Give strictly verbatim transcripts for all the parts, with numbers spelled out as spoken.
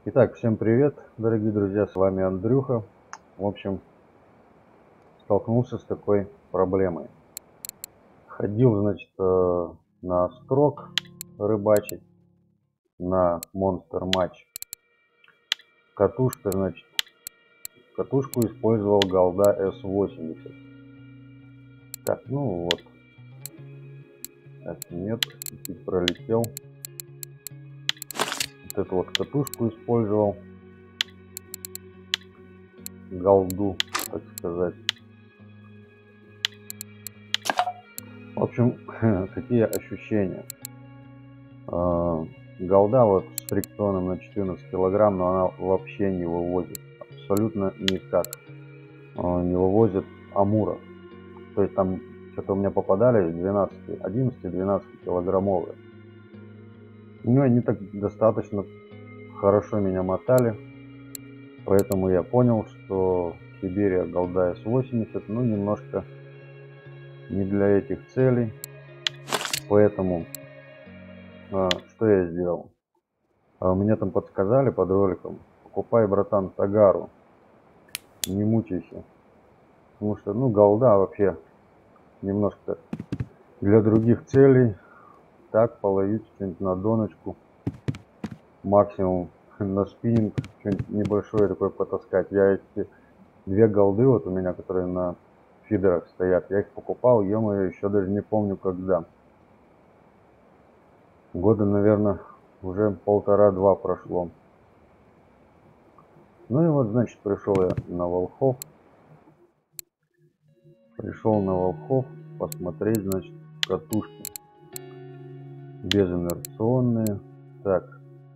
Итак, всем привет, дорогие друзья, с вами Андрюха. В общем, столкнулся с такой проблемой. Ходил, значит, э, на строк рыбачить, на Monster Match. Катушка, значит, катушку использовал Голда эс восемьдесят. Так, ну вот. Так, нет, чуть пролетел. Вот эту вот катушку использовал. Голду, так сказать. В общем, какие ощущения. Голда вот с фрикционом на четырнадцать килограмм, но она вообще не вывозит. Абсолютно никак не вывозит амуров. То есть там что-то у меня попадали двенадцать, одиннадцать, двенадцать килограммовые. Ну, они так достаточно хорошо меня мотали. Поэтому я понял, что Сибирия Голда эс восемьдесят, ну, немножко не для этих целей. Поэтому а, что я сделал? А, мне там подсказали под роликом: покупай, братан, Тагару, не мучайся. Потому что, ну, голда вообще немножко для других целей. Так, половить что-нибудь на доночку, максимум на спиннинг, что-нибудь небольшое такое потаскать. Я эти две голды вот у меня, которые на фидерах стоят, я их покупал, ё-моё, еще даже не помню когда. Года, наверное, уже полтора-два прошло. Ну и вот, значит, пришел я на Волхов. Пришел на Волхов посмотреть, значит, катушки безинерционные. Так,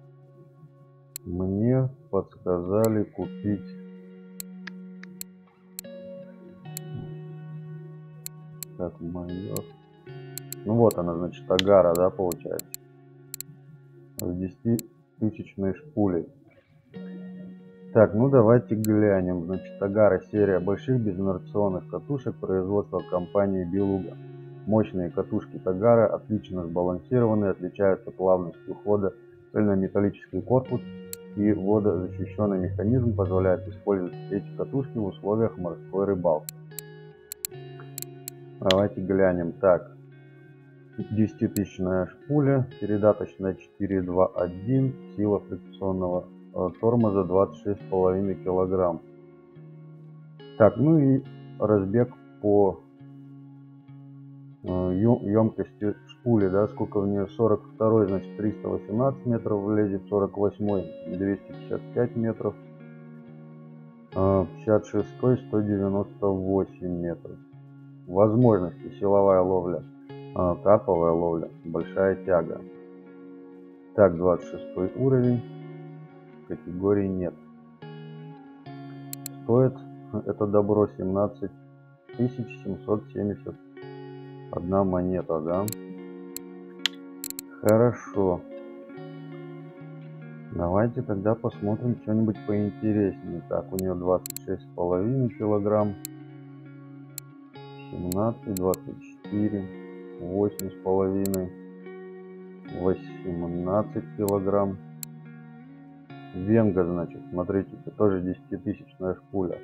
мне подсказали купить так майор. Ну вот она, значит, Тагара, да, получается, с десятитысячной шпулей. Так, ну давайте глянем. Значит, Тагара — серия больших безинерционных катушек производства компании Белуга. Мощные катушки Тагара отлично сбалансированы, отличаются плавностью хода. Цельнометаллический корпус и водозащищенный механизм позволяют использовать эти катушки в условиях морской рыбалки. Давайте глянем. Так, десятитысячная шпуля, передаточная четыре два один, сила фрикционного тормоза двадцать шесть и пять килограмм. Так, ну и разбег по емкости шпули, да, сколько в нее: сорок два, значит, триста восемнадцать метров влезет, сорок восемь двести пятьдесят пять метров, пятьдесят шесть сто девяносто восемь метров. Возможности: силовая ловля, таповая ловля, большая тяга. Так, двадцать шестой уровень, категории нет. Стоит это добро семнадцать тысяч семьсот семьдесят одна монета, да? Хорошо. Давайте тогда посмотрим что-нибудь поинтереснее. Так, у нее двадцать шесть и пять килограмм, семнадцать, двадцать четыре, восемь и пять, восемнадцать килограмм. Венга, значит, смотрите, это тоже десятитысячная шпуля.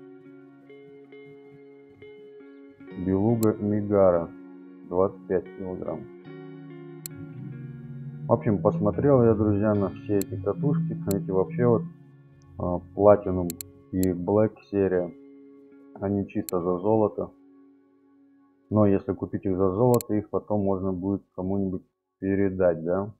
Белуга Мигара, двадцать пять килограмм. В общем, посмотрел я, друзья, на все эти катушки. Эти вообще вот Platinum и Black серия, они чисто за золото. Но если купить их за золото, их потом можно будет кому-нибудь передать, да?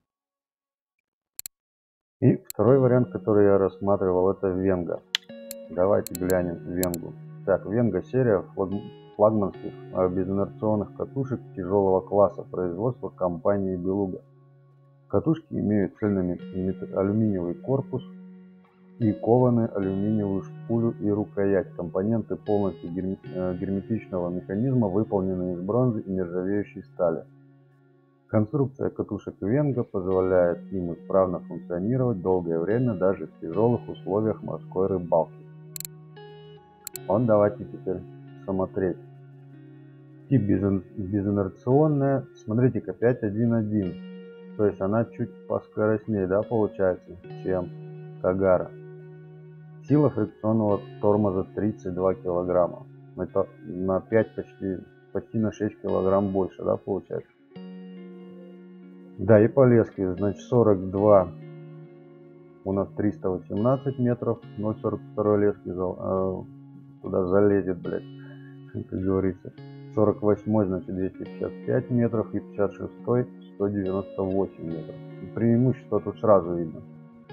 И второй вариант, который я рассматривал, это Венга. Давайте глянем Венгу. Так, Венга — серия флагманских безинерционных катушек тяжелого класса производства компании Белуга. Катушки имеют цельный алюминиевый корпус и кованую алюминиевую шпулю и рукоять. Компоненты полностью герметичного механизма выполнены из бронзы и нержавеющей стали. Конструкция катушек Венга позволяет им исправно функционировать долгое время даже в тяжелых условиях морской рыбалки. Вот давайте теперь смотреть. Тип безинерционная. Смотрите-ка, пять один один. То есть она чуть поскоростнее, да, получается, чем Тагара. Сила фрикционного тормоза тридцать два килограмма. Это на пять, почти, почти на шесть килограмм больше, да, получается? Да, и по леске, значит, сорок два у нас триста восемнадцать метров, ноль сорок два лески э, туда залезет, блядь, как говорится. сорок восемь, значит, двести пятьдесят пять метров, и пятьдесят шесть сто девяносто восемь метров. Преимущество тут сразу видно.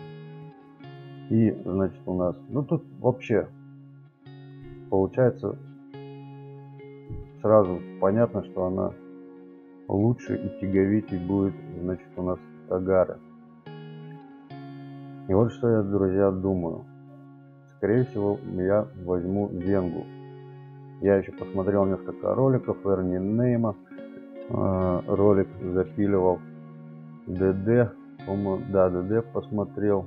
И, значит, у нас, ну тут вообще получается сразу понятно, что она лучше и тяговитей будет, значит, у нас Тагара. И вот что я, друзья, думаю. Скорее всего, я возьму Венгу. Я еще посмотрел несколько роликов Эрни Нейма. Э, ролик запиливал ДД. По-моему, да, ДД посмотрел.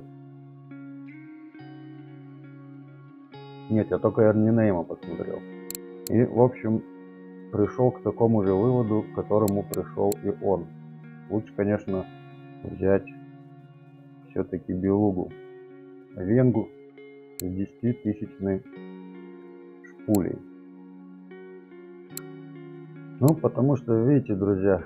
Нет, я только Эрни Нейма посмотрел. И, в общем, пришел к такому же выводу, к которому пришел и он. Лучше, конечно, взять все-таки Белугу. Венгу с десятитысячной шпулей. Ну, потому что, видите, друзья,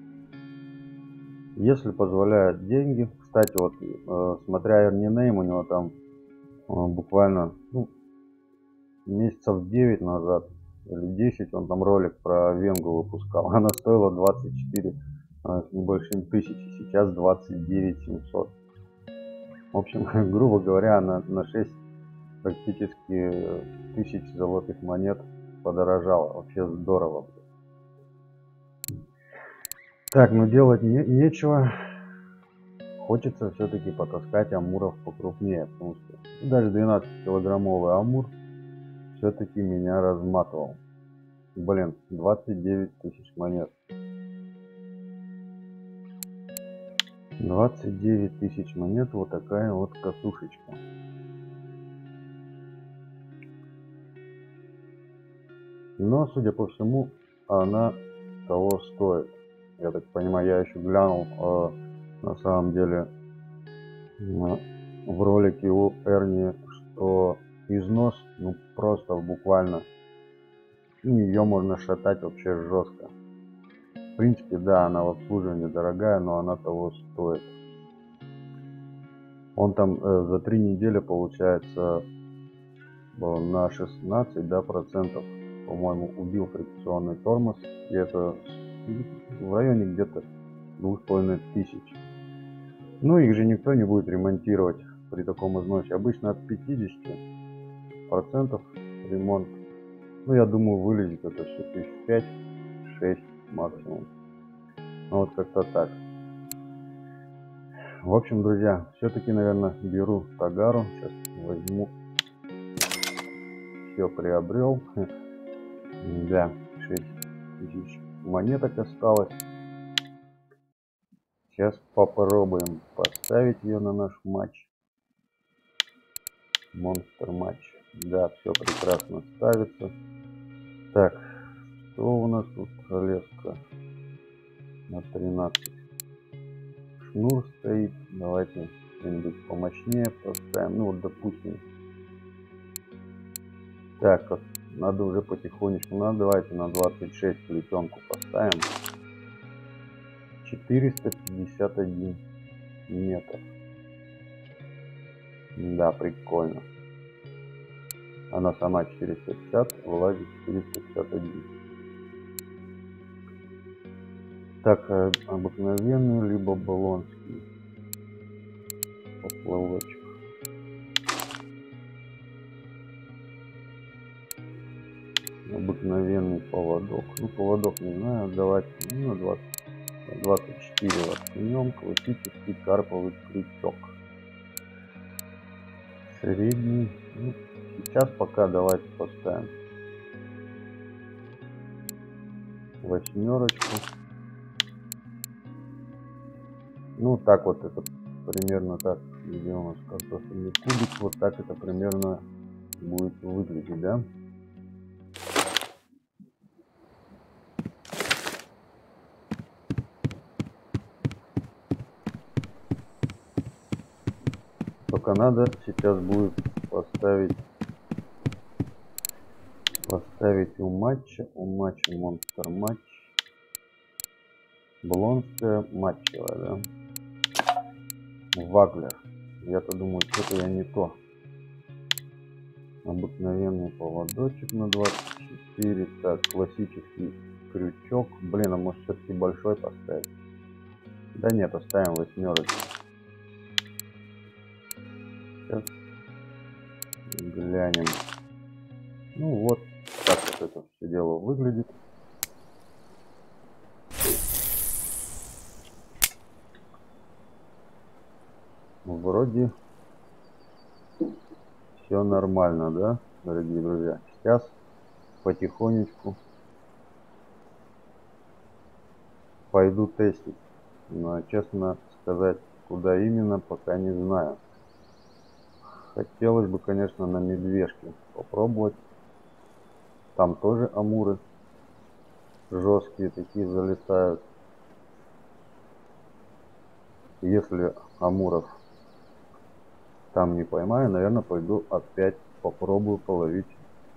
если позволяют деньги, кстати, вот, э, смотря Эрни Нейм, у него там э, буквально, ну, месяцев девять назад или десять он там ролик про Венгу выпускал. Она стоила двадцать четыре э, с небольшим тысячи, сейчас двадцать девять семьсот. В общем, грубо говоря, она на шесть практически тысяч золотых монет подорожала. Вообще здорово. Так, ну делать не, нечего. Хочется все-таки потаскать амуров покрупнее, потому что даже двенадцатикилограммовый амур все-таки меня разматывал. Блин, двадцать девять тысяч монет. двадцать девять тысяч монет, вот такая вот катушечка. Но, судя по всему, она того стоит. Я так понимаю, я еще глянул, э, на самом деле, э, в ролике у Эрни, что износ, ну, просто буквально, ну, ее можно шатать вообще жестко. В принципе, да, она в обслуживании дорогая, но она того стоит. Он там э, за три недели, получается, на шестнадцать, да, процентов, по-моему, убил фрикционный тормоз. И это в районе где-то двух с половиной тысяч. Ну, их же никто не будет ремонтировать при таком износе. Обычно от пятидесяти процентов ремонт. Ну, я думаю, вылезет это все тысяч пять-шесть максимум. Ну, вот как-то так. В общем, друзья, все-таки, наверное, беру Тагару. Сейчас возьму. Все приобрел. Да, шесть тысяч монеток осталось. Сейчас попробуем поставить ее на наш матч. Монстр матч. Да, все прекрасно ставится. Так, что у нас тут? Леска на тринадцать. Шнур стоит. Давайте что-нибудь помощнее поставим. Ну вот, допустим. Так, надо уже потихонечку. Ну, давайте на двадцать шесть плетенку поставим. четыреста пятьдесят один метр. Да, прикольно. Она сама четыреста пятьдесят, вылазит четыреста пятьдесят один. Так, обыкновенный, либо баллонский поплавочек. Обыкновенный поводок. Ну, поводок не знаю, давайте, ну, на двадцать, двадцать четыре воткнем. Классический карповый крючок. Средний. Ну, сейчас пока давайте поставим восьмерочку. Ну, так вот это примерно так, где у нас картофельный кубик, вот так это примерно будет выглядеть, да? Только надо сейчас будет поставить поставить у матча, у матча монстр матч. Блонская матчевая, да? Ваглер. Я-то думаю, что-то я не то. Обыкновенный поводочек на двадцать четыре. Так, классический крючок. Блин, а может все-таки большой поставить? Да нет, оставим восьмерочку. Сейчас глянем. Ну вот, так вот это все дело выглядит. Вроде все нормально, да, дорогие друзья? Сейчас потихонечку пойду тестить. Но, честно сказать, куда именно, пока не знаю. Хотелось бы, конечно, на медвежке попробовать. Там тоже амуры жесткие такие залетают. Если амуров там не поймаю, наверное, пойду опять попробую половить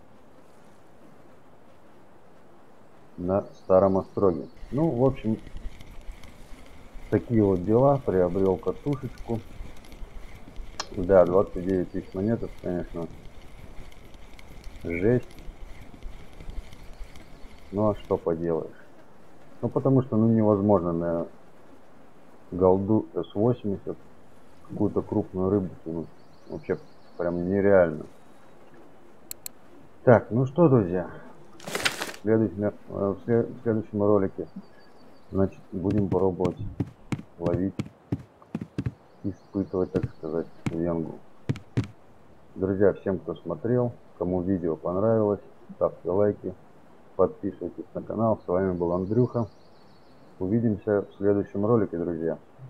на старом остроге. Ну, в общем, такие вот дела. Приобрел катушечку. Да, двадцать девять тысяч монет, это, конечно, жесть. Ну, а что поделаешь? Ну, потому что, ну, невозможно на голду эс восемьдесят какую-то крупную рыбу тянуть. Вообще, прям нереально. Так, ну что, друзья, в следующем, в следующем ролике, значит, будем пробовать ловить, испытывать, так сказать, венгу. Друзья, всем, кто смотрел, кому видео понравилось, ставьте лайки, подписывайтесь на канал. С вами был Андрюха. Увидимся в следующем ролике, друзья.